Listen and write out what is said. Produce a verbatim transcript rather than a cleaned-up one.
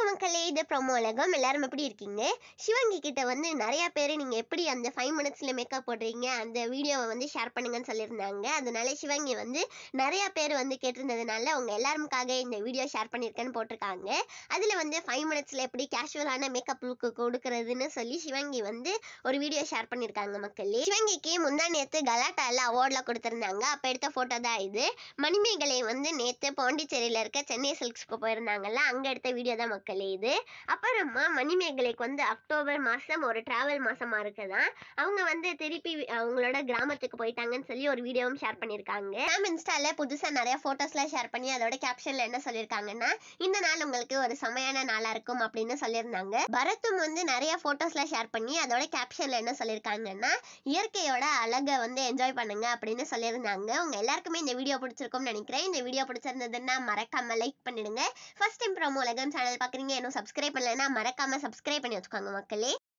மக்களே, இது ப்ரோமோ உலகம். எல்லாரும் எப்படி இருக்கீங்க? சிவங்கி கிட்ட வந்து நிறைய பேர் நீங்க எப்படி அந்த ஃபைவ் மினிட்ஸ்ல மேக்கப் போடுறீங்க அந்த வீடியோவை வந்து ஷேர் பண்ணுங்கன்னு சொல்லியிருந்தாங்க. அதனால சிவங்கி வந்து நிறைய பேர் வந்து கேட்டிருந்ததுனால அவங்க எல்லாருக்காக இந்த வீடியோ ஷேர் பண்ணியிருக்கேன்னு போட்டிருக்காங்க. அதில் வந்து ஃபைவ் மினிட்ஸ்ல எப்படி கேஷுவலான மேக்கப் லுக்கு கொடுக்கறதுன்னு சொல்லி சிவங்கி வந்து ஒரு வீடியோ ஷேர் பண்ணியிருக்காங்க மக்களே. சிவங்கிக்கு முந்தா நேற்று கலாட்டால அவார்ட்லாம் கொடுத்துருந்தாங்க. அப்போ எடுத்த ஃபோட்டோ தான் இது. மணிமேகலை வந்து நேற்று பாண்டிச்சேரியில் இருக்க சென்னை சில்க்ஸ்க்கு போயிருந்தாங்கல்ல, அங்கே எடுத்த வீடியோ தான் மக்களே இது. அப்புறமா மணிமேகலைக்கு வந்து அக்டோபர் மாதம் ஒரு டிராவல் மாசமா இருக்குதான். அவங்க வந்து திருப்பி அவங்களோட கிராமத்துக்கு போயிட்டாங்கன்னு சொல்லி ஒரு வீடியோவும் ஷேர் பண்ணியிருக்காங்க. நம்ம இன்ஸ்டால புதுசாக நிறைய ஃபோட்டோஸ்லாம் ஷேர் பண்ணி அதோட கேப்ஷன்ல என்ன சொல்லியிருக்காங்கன்னா, இந்த நாள் உங்களுக்கு ஒரு செமையான நாளா இருக்கும் அப்படின்னு சொல்லியிருந்தாங்க. பரத்தும் வந்து நிறைய ஃபோட்டோஸ்லாம் ஷேர் பண்ணி அதோட கேப்ஷன்ல என்ன சொல்லியிருக்காங்கன்னா, இயற்கையோட அழகை வந்து என்ஜாய் பண்ணுங்க அப்படின்னு சொல்லியிருந்தாங்க. உங்க எல்லாருக்குமே இந்த வீடியோ பிடிச்சிருக்கும்னு நினைக்கிறேன். இந்த வீடியோ பிடிச்சிருந்ததுன்னா மறக்காம லைக் பண்ணிடுங்க. ஃபர்ஸ்ட் டைம் ப்ரோமோ உலகம் சேனல் பார்க்குறீங்க, இன்னும் சப்ஸ்கிரைப் பண்ணலைன்னா மறக்காம சப்ஸ்கிரைப் பண்ணி வச்சுக்கோங்க மக்களே.